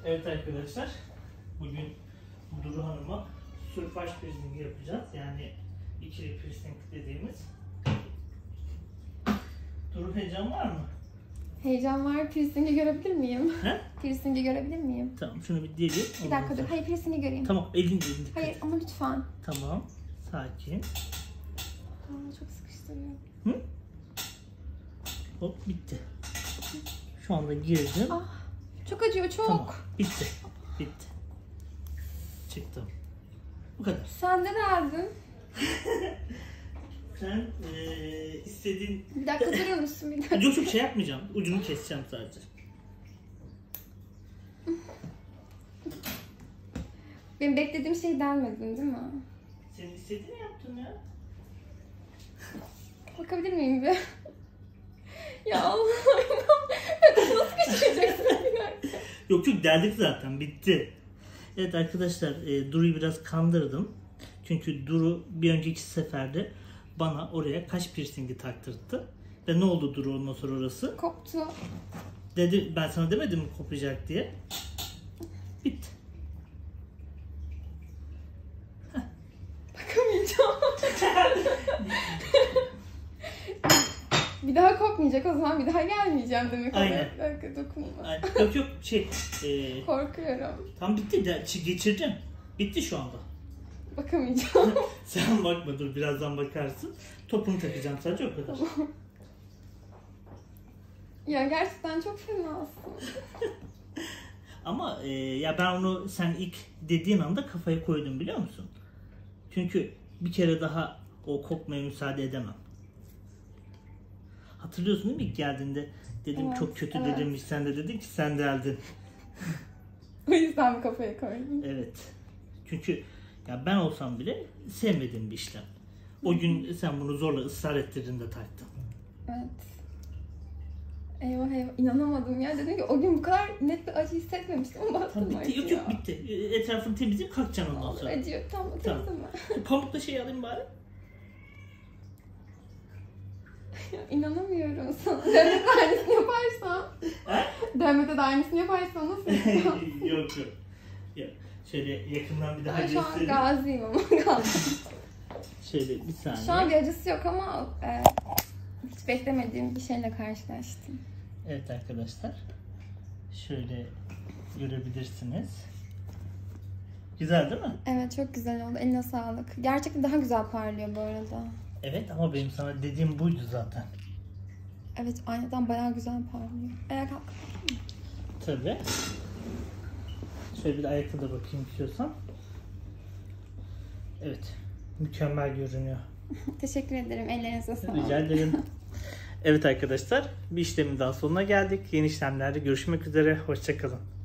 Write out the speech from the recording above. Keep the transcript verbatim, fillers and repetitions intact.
Evet arkadaşlar, bugün Duru Hanım'a sülfaj piercing yapacağız. Yani ikili piercing dediğimiz. Duru, heyecan var mı? Heyecan var. Piercing'i görebilir miyim? He? Piercing'i görebilir miyim? Tamam, şunu bir deleyim. Bir dakika dur. Hayır, piercing'i göreyim. Tamam, elin elin dikkat. Hayır ama lütfen. Tamam, sakin. Aa, çok sıkıştırıyor. Hı? Hop, bitti. Şu anda girdim. Ah, çok acıyor, çok. Tamam, bitti. Bitti. Çıktım. Bu kadar. Sen ne derdin? Sen ee, istediğin... Bir dakika durur musun? Bir dakika. Yok yok, şey yapmayacağım. Ucunu keseceğim sadece. Benim beklediğim şey delmedin değil mi? Senin istediğini yaptım ya. Bakabilir miyim bir? Ya Allah'ım. Nasıl geçeceksin bir dakika? Yok yok, deldik zaten, bitti. Evet arkadaşlar, e, Duru'yu biraz kandırdım. Çünkü Duru bir önceki seferde bana oraya kaş piercingi taktırdı. Ve ne oldu Duru ondan sonra orası? Koptu. Dedi, ben sana demedim mi kopacak diye. Bitti. Bakamayacağım. Bir daha kopmayacak, o zaman bir daha gelmeyeceğim demek. Aynen. Bir dakika dokunma. Aynen. Yok yok, şey... E, Korkuyorum. tam bitti, de, geçirdim. Bitti şu anda. Bakamayacağım. Sen bakma, dur birazdan bakarsın. Topunu takacağım sadece, o kadar. Ya gerçekten çok fenasın. Ama e, ya ben onu sen ilk dediğin anda kafaya koydum, biliyor musun? Çünkü bir kere daha o kopmaya müsaade edemem. Hatırlıyorsun değil mi ilk geldiğinde? Dedim Evet, çok kötü evet. dedim. Sen de dedin ki sen deldin. O yüzden mi kafaya koydun? Evet. Çünkü ya ben olsam bile sevmediğim bir işlem. O gün sen bunu zorla ısrar ettirdin de taktın. Evet. Eyvah eyvah, inanamadım ya. Dedim ki o gün bu kadar net bir acı hissetmemiştim ama Tamam, baktım bitti. Yok yok, bitti. Etrafını temizleyip kalkacaksın ondan sonra. acıyor. Tamam, Tamam. temizleme. Pamukla şey alayım bari. Ya, inanamıyorum sana. Dövmede de aynısını yaparsan. He? Dövmede de aynısını yaparsan nasıl yapacağım? Yok yok. Ya, şöyle yakından bir daha Ben şu an göstereyim. gaziyim ama gaziyim. Şöyle bir saniye. Şu an bir acısı yok ama e, hiç beklemediğim bir şeyle karşılaştım. Evet arkadaşlar. Şöyle görebilirsiniz. Güzel değil mi? Evet, çok güzel oldu. Eline sağlık. Gerçekten daha güzel parlıyor bu arada. Evet ama benim sana dediğim buydu zaten. Evet, aynadan bayağı güzel parlıyor. Ayağa kalk. Tabii. Şöyle bir de ayakta da bakayım istiyorsan. Evet. Mükemmel görünüyor. Teşekkür ederim. Ellerinize sağlık. Rica ederim. Evet arkadaşlar, bir işlemin daha sonuna geldik. Yeni işlemlerde görüşmek üzere. Hoşça kalın.